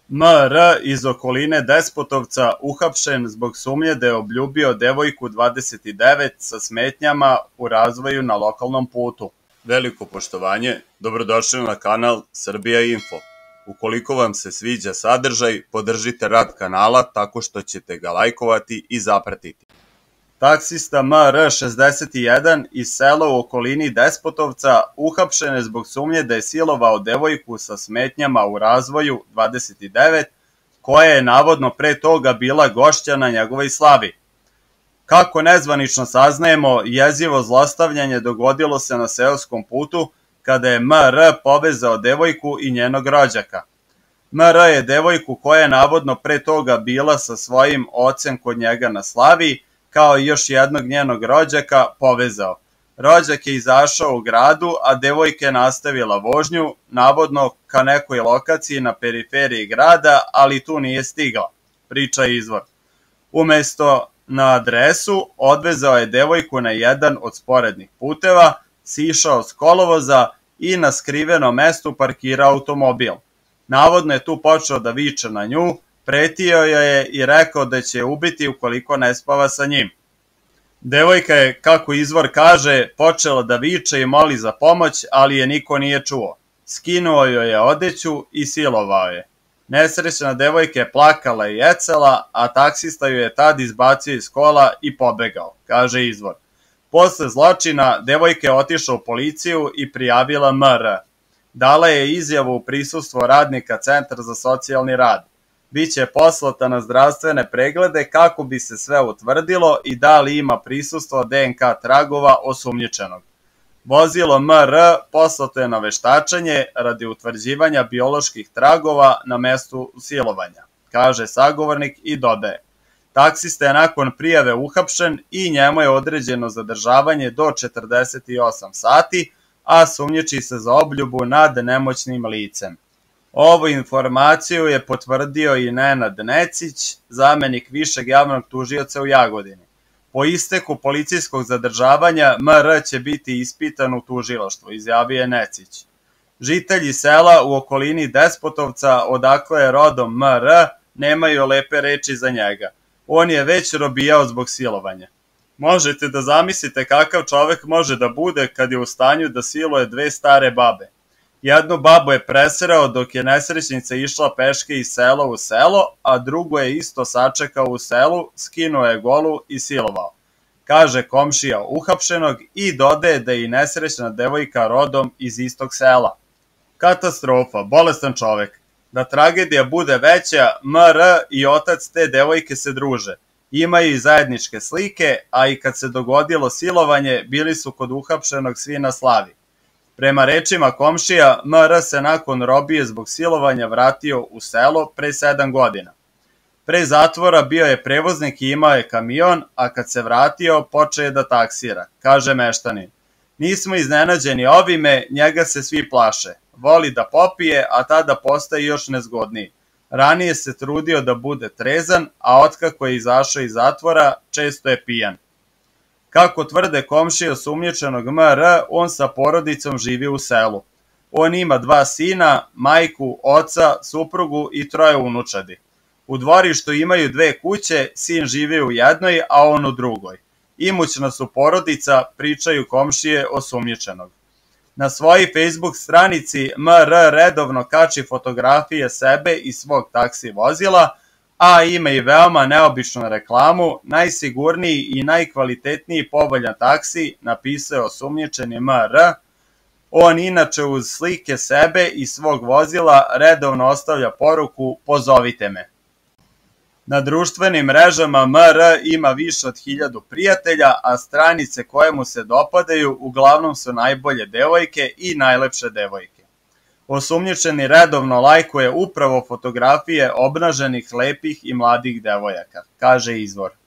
M.R. iz okoline Despotovca uhapšen zbog sumnje da je obljubio devojku 29 sa smetnjama u razvoju na lokalnom putu. Veliko poštovanje, dobrodošli na kanal Srbija Info. Ukoliko vam se sviđa sadržaj, podržite rad kanala tako što ćete ga lajkovati i zapratiti. Taksista M.R. 61 iz sela u okolini Despotovca uhapšen je zbog sumnje da je silovao devojku sa smetnjama u razvoju 29, koja je navodno pre toga bila gošća na njegovoj slavi. Kako nezvanično saznajemo, jezivo zlostavljanje dogodilo se na seoskom putu kada je M.R. povezao devojku i njenog rođaka. M.R. je devojku koja je navodno pre toga bila sa svojim ocem kod njega na slavi, kao i još jednog njenog rođaka, povezao. Rođak je izašao u gradu, a devojka je nastavila vožnju, navodno ka nekoj lokaciji na periferiji grada, ali tu nije stigla, priča izvor. Umesto na adresu, odvezao je devojku na jedan od sporednih puteva, sišao s kolovoza i na skrivenom mestu parkirao automobil. Navodno je tu počeo da viče na nju, pretio joj je i rekao da će je ubiti ukoliko ne spava sa njim. Devojka je, kako izvor kaže, počela da viče i moli za pomoć, ali je niko nije čuo. Skinuo joj je odeću i silovao je. Nesrećna devojka je plakala i jecala, a taksista ju je tad izbacio iz kola i pobegao, kaže izvor. Posle zločina, devojka je otišla u policiju i prijavila M.R. Dala je izjavu u prisustvu radnika Centra za socijalni rad. Biće poslata na zdravstvene preglede kako bi se sve utvrdilo i da li ima prisustvo DNK tragova osumnjičenog. Vozilo M.R. poslato je na veštačenje radi utvrđivanja bioloških tragova na mestu silovanja, kaže sagovornik i dodaje. Taksista je nakon prijave uhapšen i njemu je određeno zadržavanje do 48 sati, a sumnjiči se za obljubu nad nemoćnim licem. Ovu informaciju je potvrdio i Nenad Necić, zamenik višeg javnog tužioca u Jagodini. Po isteku policijskog zadržavanja, M.R. će biti ispitan u tužilaštvu, izjavio je Necić. Žitelji sela u okolini Despotovca, odakle je rodom M.R., nemaju lepe reči za njega. On je već robijao zbog silovanja. Možete da zamislite kakav čovek može da bude kad je u stanju da siluje dve stare babe. Jednu babu je preserao dok je nesrećnica išla peške iz sela u selo, a drugu je isto sačekao u selu, skinuo je golu i silovao, kaže komšija uhapšenog i dodaje da je i nesrećna devojka rodom iz istog sela. Katastrofa, bolestan čovek. Da tragedija bude veća, M.R. i otac te devojke se druže. Imaju i zajedničke slike, a i kad se dogodilo silovanje, bili su kod uhapšenog svi na slavi. Prema rečima komšija, M.R. se nakon robije zbog silovanja vratio u selo pre 7 godina. Pre zatvora bio je prevoznik i imao je kamion, a kad se vratio počeo je da taksira, kaže meštanin. Nismo iznenađeni ovime, njega se svi plaše. Voli da popije, a tada postaje još nezgodniji. Ranije se trudio da bude trezan, a otkako je izašao iz zatvora, često je pijan. Kako tvrde komšije osumnjičenog M.R., on sa porodicom živi u selu. On ima 2 sina, majku, oca, suprugu i 3 unučadi. U dvorištu imaju 2 kuće, sin živi u jednoj, a on u drugoj. Imućna su porodica, pričaju komšije osumnjičenog. Na svojoj Facebook stranici M.R. redovno kači fotografije sebe i svog taksi vozila, a ima i veoma neobičnu reklamu, najsigurniji i najkvalitetniji povoljan taksi, napisao je osumnjičeni M.R. On inače uz slike sebe i svog vozila redovno ostavlja poruku pozovite me. Na društvenim mrežama M.R. ima više od 1000 prijatelja, a stranice koje mu se dopadaju uglavnom su najbolje devojke i najlepše devojke. Osumnjičeni redovno lajkuje upravo fotografije obnaženih lepih i mladih devojaka, kaže izvor.